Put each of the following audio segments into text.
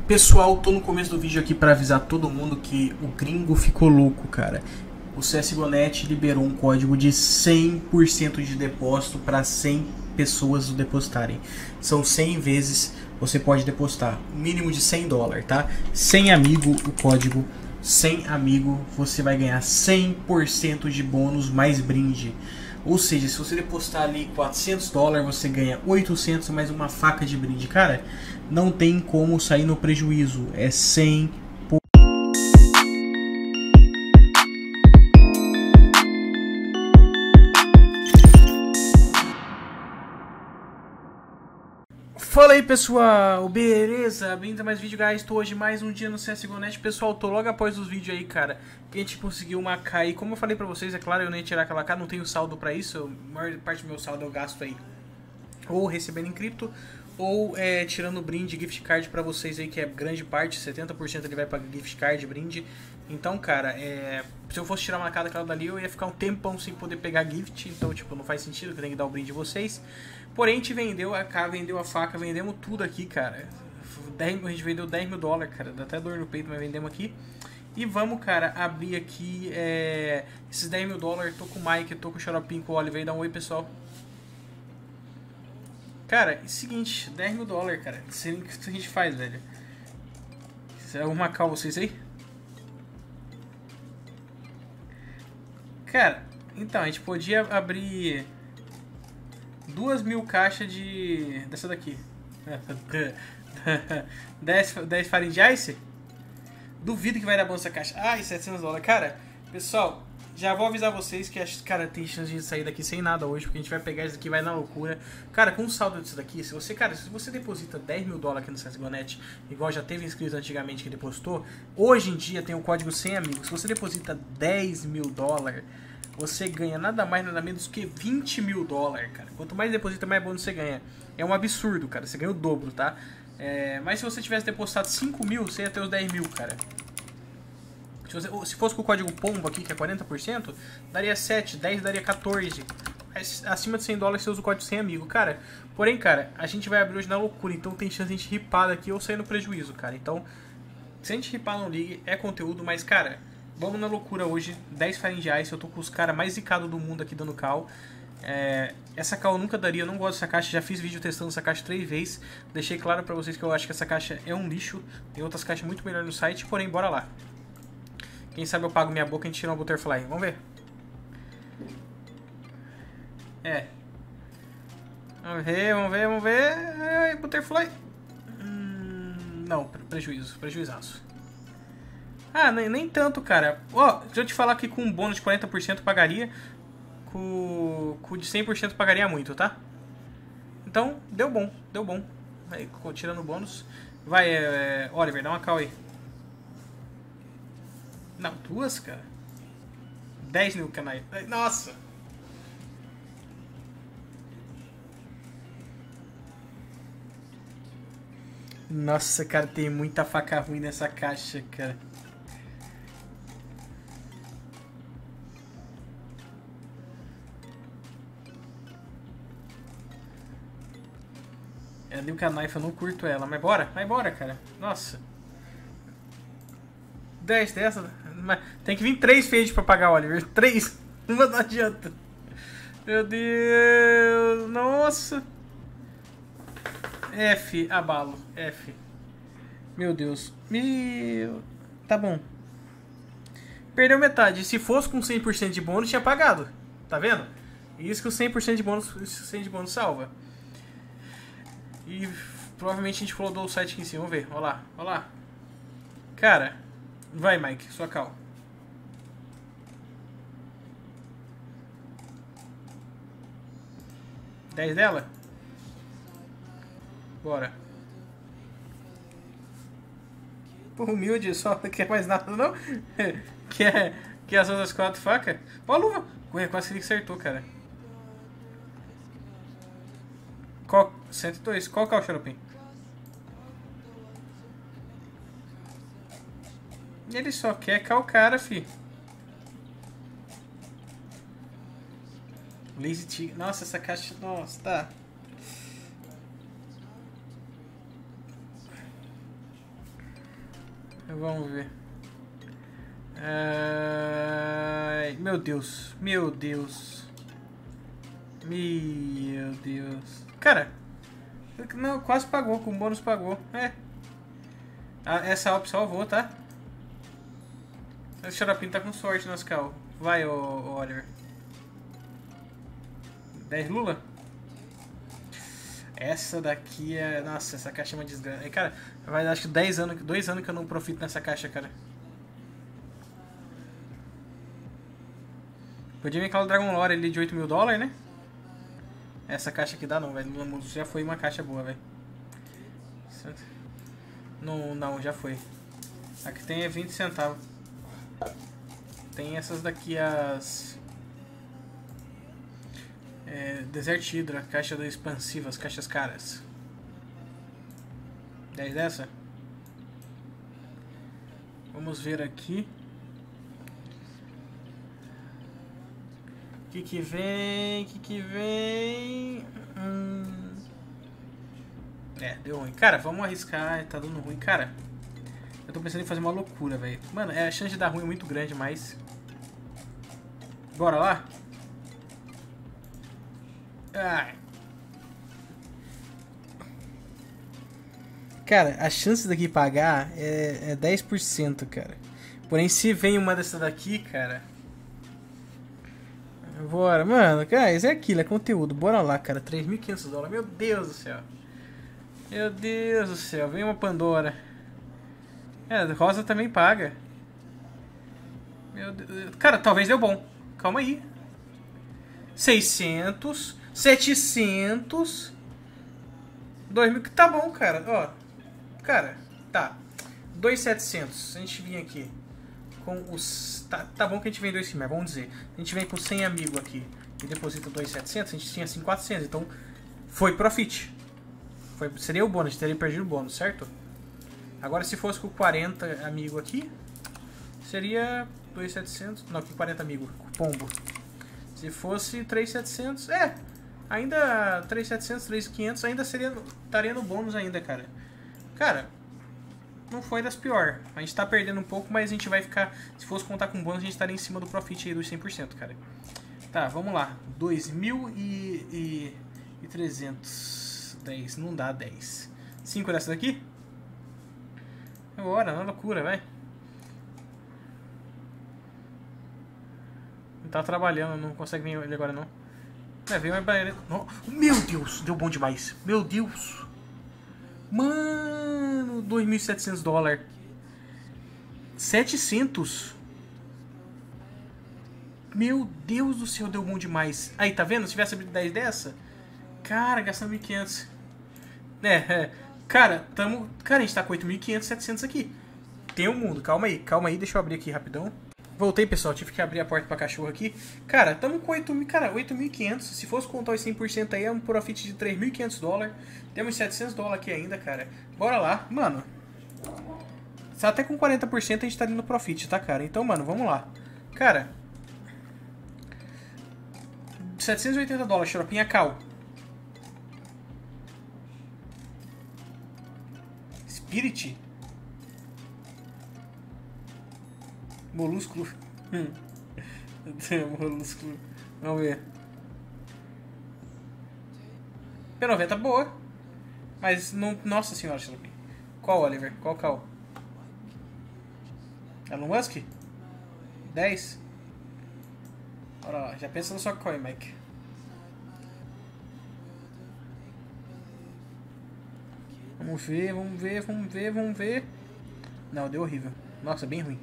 Pessoal, tô no começo do vídeo aqui pra avisar todo mundo que o gringo ficou louco, cara. O CSGO.net liberou um código de 100% de depósito para 100 pessoas depositarem. São 100 vezes você pode depositar, mínimo de $100, tá? 100 amigo o código, 100 amigo você vai ganhar 100% de bônus mais brinde. Ou seja, se você depositar ali $400, você ganha 800 mais uma faca de brinde. Cara, não tem como sair no prejuízo. É 100. Fala aí, pessoal, beleza? Bem-vindo a mais vídeo, guys. Tô hoje mais um dia no CSGO.net. Pessoal, tô logo após os vídeos aí, cara, que a gente conseguiu uma K aí. Como eu falei pra vocês, é claro, eu nem ia tirar aquela K, não tenho saldo pra isso. A maior parte do meu saldo eu gasto aí ou recebendo em cripto, ou tirando brinde, gift card pra vocês aí, que é grande parte, 70% ele vai pra gift card, brinde. Então, cara, se eu fosse tirar uma K daquela dali, eu ia ficar um tempão sem poder pegar gift. Então, tipo, não faz sentido, que eu tenho que dar o brinde de vocês. Porém, a gente vendeu a K, vendeu a faca, vendemos tudo aqui, cara. A gente vendeu $10 mil, cara. Dá até dor no peito, mas vendemos aqui. E vamos, cara, abrir aqui esses $10 mil. Tô com o Mike, tô com o Xaropinho, com o Oliver. Dá um oi, pessoal. Cara, é o seguinte, $10 mil, cara. Não sei nem o que a gente faz, velho. Você arruma K vocês aí? Cara, então, a gente podia abrir 2.000 caixas dessa daqui. 10 farinha de ice? Duvido que vai dar bom essa caixa. Ai, $700. Cara, pessoal, já vou avisar vocês que, cara, tem chance de sair daqui sem nada hoje, porque a gente vai pegar isso aqui, vai na loucura. Cara, com o saldo disso daqui, se você deposita $10 mil aqui no CSGO.net, igual já teve inscrito antigamente que depositou, hoje em dia tem o código 100 amigos. Se você deposita $10 mil, você ganha nada mais, nada menos que $20 mil, cara. Quanto mais deposita, mais bônus você ganha. É um absurdo, cara. Você ganha o dobro, tá? Mas se você tivesse depositado 5 mil, você ia ter os 10 mil, cara. Se fosse com o código POMBO aqui, que é 40%, daria 7, 10 daria 14. Acima de $100 você usa o código 100 amigo, cara. Porém, cara, a gente vai abrir hoje na loucura, então tem chance de a gente ripar daqui ou sair no prejuízo, cara. Então, se a gente ripar no League, é conteúdo, mas, cara, vamos na loucura hoje. 10 Farinha de Ice, eu tô com os caras mais zicados do mundo aqui dando cal. Essa cal eu nunca daria, eu não gosto dessa caixa, já fiz vídeo testando essa caixa 3 vezes. Deixei claro pra vocês que eu acho que essa caixa é um lixo. Tem outras caixas muito melhores no site, porém, bora lá. Quem sabe eu pago minha boca e a gente tira uma Butterfly. Vamos ver. Vamos ver. Butterfly. Não, prejuizaço. Ah, nem tanto, cara. Ó, deixa eu te falar que com um bônus de 40% pagaria. Com de 100% pagaria muito, tá? Então, deu bom. Aí, tirando o bônus. Vai, Oliver, dá uma call aí. Não, 2, cara. 10 mil canais. Nossa! Nossa, cara, tem muita faca ruim nessa caixa, cara. A Liu Knife eu não curto ela, mas bora, vai embora, cara. Nossa. 10 dessa. Tem que vir 3 fade pra pagar, Oliver. 3. Uma não adianta. Meu Deus. Nossa. F, abalo. F. Meu Deus. Tá bom. Perdeu metade. Se fosse com 100% de bônus, tinha pagado. Tá vendo? Isso que o 100% de bônus salva. E provavelmente a gente flodou o site aqui em cima. Vamos ver. Olha lá. Cara, vai, Mike. Sua cal. $10 dela? Bora. Pô, humilde, só não quer mais nada, não? Quer as outras 4 facas? Ó a luva! Quase que ele acertou, cara. 102. Qual que é o Xaropim? Ele só quer calcar, fi. Lazy Tigre. Nossa, essa caixa... Nossa, tá. Vamos ver. Meu Deus. Meu Deus. Meu Deus. Cara. Não, quase pagou. Com bônus pagou. É. Essa Alp salvou, tá? Esse xaropinho tá com sorte nas cal. Vai, ô Oliver. 10 Lula? Essa daqui é... Nossa, essa caixa é uma desgraça. Cara, vai dar acho que 2 anos que eu não profito nessa caixa, cara. Podia vir aquela Dragon Lore ali de 8 mil dólares, né? Essa caixa aqui dá não, velho. Já foi uma caixa boa, velho. Não, já foi. Aqui tem 20 centavos. Tem essas daqui, as... Desert Hydra, caixa da expansiva, as caixas caras. 10 dessa. Vamos ver aqui. O que vem? Deu ruim. Cara, vamos arriscar. Tá dando ruim. Cara, eu tô pensando em fazer uma loucura, velho. Mano, a chance de dar ruim é muito grande, mas... Bora lá? Ai. Cara, a chance daqui pagar é 10%, cara. Porém, se vem uma dessa daqui, cara... Bora, mano, cara, isso é aquilo, é conteúdo. Bora lá, cara, 3.500 dólares. Meu Deus do céu. Meu Deus do céu, vem uma Pandora. Rosa também paga. Meu Deus. Cara, talvez deu bom. Calma aí. 600, 700, 2.000, que tá bom, cara. Ó, cara, tá. 2.700. A gente vinha aqui com os... Tá bom que a gente vem 2 mas vamos dizer. A gente vem com 100 amigos aqui e deposita 2.700, a gente tinha assim 400. Então, foi profit. Seria o bônus, a gente teria perdido o bônus, certo? Agora, se fosse com 40 amigos aqui, seria 2.700. Não, com 40 amigos, com pombo. Se fosse 3.700, ainda 3.700, 3.500, ainda estaria no bônus ainda, cara. Cara, não foi das piores. A gente tá perdendo um pouco, mas a gente vai ficar... Se fosse contar com bônus, a gente estaria em cima do profit aí dos 100%, cara. Tá, vamos lá. 2.300. 10, não dá 10. 5 dessa daqui? Bora, na loucura, vai. Não tá trabalhando, não consegue vir ele agora não. Veio uma barreira. Meu Deus, deu bom demais. Meu Deus. Mano, 2.700 dólares. 700. Meu Deus do céu, deu bom demais. Aí, tá vendo? Se tivesse abrido 10 dessa, cara, gastando 1.500. Cara, cara, a gente tá com 8.500, 700 aqui. Tem um mundo, calma aí, deixa eu abrir aqui rapidão. Voltei, pessoal, tive que abrir a porta pra cachorro aqui. Cara, tamo com 8.000, cara, 8.500. Se fosse contar os 100% aí, é um profit de 3.500 dólares. Temos 700 dólares aqui ainda, cara. Bora lá, mano. Até com 40% a gente tá ali no profit, tá, cara? Então, mano, vamos lá. Cara, 780 dólares, xaropinha cal. Spirit? Molúsculo. Molúsculo. Vamos ver. P90 boa. Mas não... Nossa senhora, xaropinha. Qual, Oliver? Qual cal? Elon Musk? 10? Bora lá, já pensa na sua coin, Mike. Vamos ver. Não, deu horrível. Nossa, bem ruim.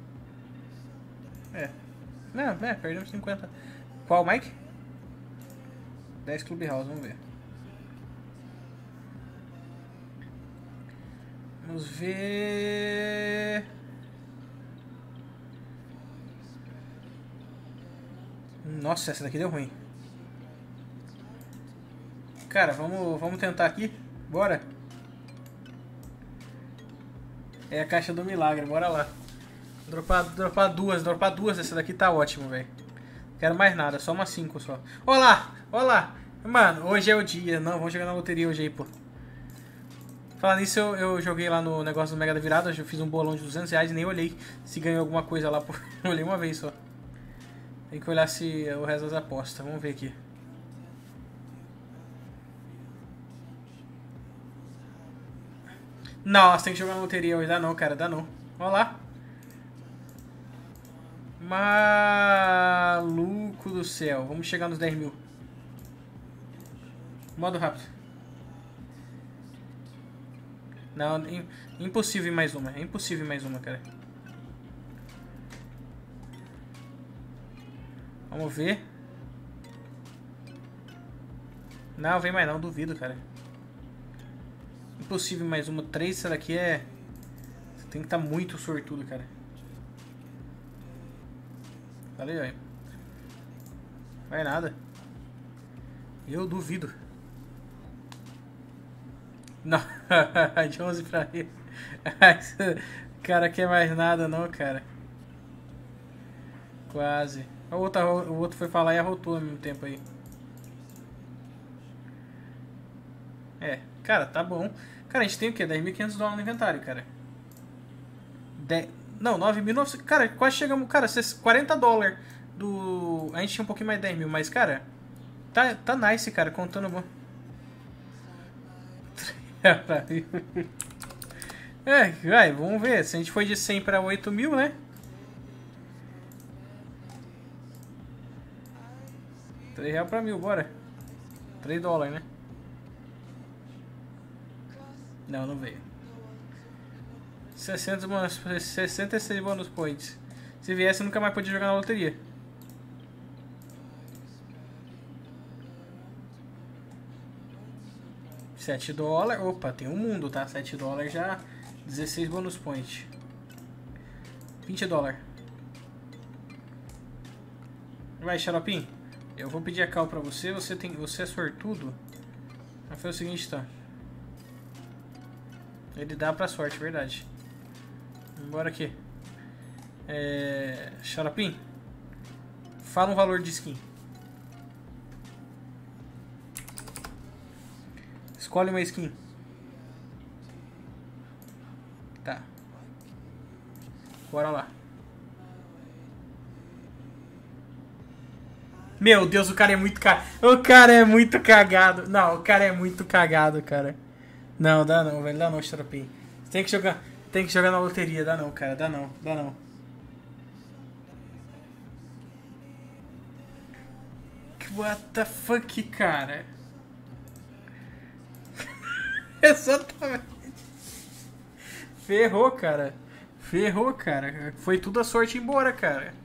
Não, perdemos 50. Qual, Mike? 10 Clubhouse, vamos ver. Vamos ver... Nossa, essa daqui deu ruim. Cara, vamos tentar aqui. Bora. É a caixa do milagre, bora lá. Dropar duas, essa daqui tá ótimo, velho. Quero mais nada, só uma 5 só. Olá. Mano, hoje é o dia. Não, vamos jogar na loteria hoje aí, pô. Falando nisso, eu joguei lá no negócio do Mega da Virada, eu fiz um bolão de R$200 e nem olhei se ganhou alguma coisa lá. Eu olhei uma vez só. Tem que olhar se o resto das apostas. Vamos ver aqui. Nossa, tem que jogar na loteria hoje. Dá não, cara, dá não. Olha lá. Maluco do céu. Vamos chegar nos 10 mil. Modo rápido. Não, impossível ir mais uma. É impossível ir mais uma, cara. Vamos ver. Não, vem mais não. Duvido, cara. Impossível mais uma. 3, essa daqui é... Você tem que estar muito sortudo, cara. Valeu aí. Vai nada. Eu duvido. Não. De 11 pra ele. Cara, quer mais nada não, cara. Quase. O outro foi falar e arrotou ao mesmo tempo aí. É. Cara, tá bom. Cara, a gente tem o quê? $10.500 no inventário, cara. Não, 9.900. Cara, quase chegamos. Cara, $40 do. A gente tinha um pouquinho mais de 10 mil, mas, cara. Tá nice, cara, contando bom. É, vai, vamos ver. Se a gente foi de 100 pra 8 mil, né? 3 reais pra 1000, bora. $3, né? Não, não veio. 66 bônus points. Se viesse, eu nunca mais podia jogar na loteria. $7. Opa, tem um mundo, tá? $7 já. 16 bônus points. $20. Vai, Xaropim. Eu vou pedir a cal pra você. Você é sortudo. Mas foi o seguinte, tá? Ele dá pra sorte, verdade. Bora aqui. Xaropim. Fala um valor de skin. Escolhe uma skin. Tá. Bora lá. Meu Deus, o cara é muito cagado. O cara é muito cagado. Não, o cara é muito cagado, cara. Não, dá não, velho. Dá não, Xaropim. Tem que jogar na loteria. Dá não, cara. Dá não, dá não. What the fuck, cara? Exatamente. Ferrou, cara. Ferrou, cara. Foi tudo a sorte embora, cara.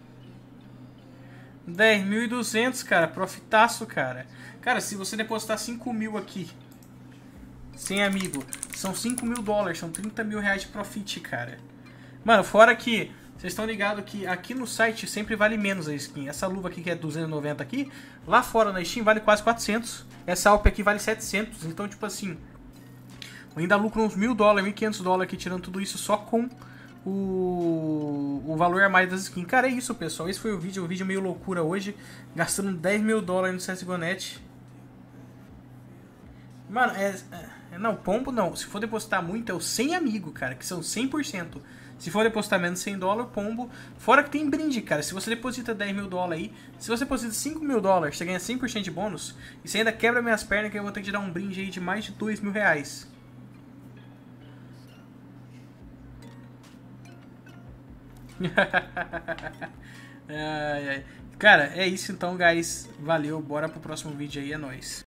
10.200, cara. Profitaço, cara. Cara, se você depositar 5 mil aqui, sem amigo, são $5.000. São R$30.000 de profit, cara. Mano, fora que vocês estão ligados que aqui no site sempre vale menos a skin. Essa luva aqui que é 290 aqui, lá fora na Steam vale quase 400. Essa Alp aqui vale 700. Então, tipo assim, eu ainda lucro uns $1.000, $1.500 aqui, tirando tudo isso só com o valor a mais das skins. Cara, é isso, pessoal. Esse foi o vídeo meio loucura hoje. Gastando $10.000 no CSGO.net. Mano, não, pombo não. Se for depositar muito, é o sem amigo, cara, que são 100%. Se for depositar menos $100, pombo. Fora que tem brinde, cara. Se você deposita $10.000 aí, se você deposita $5.000, você ganha 100% de bônus. E você ainda quebra minhas pernas, que eu vou ter que te dar um brinde aí de mais de R$2.000. Ai, ai. Cara, é isso então, guys. Valeu. Bora pro próximo vídeo aí. É nóis.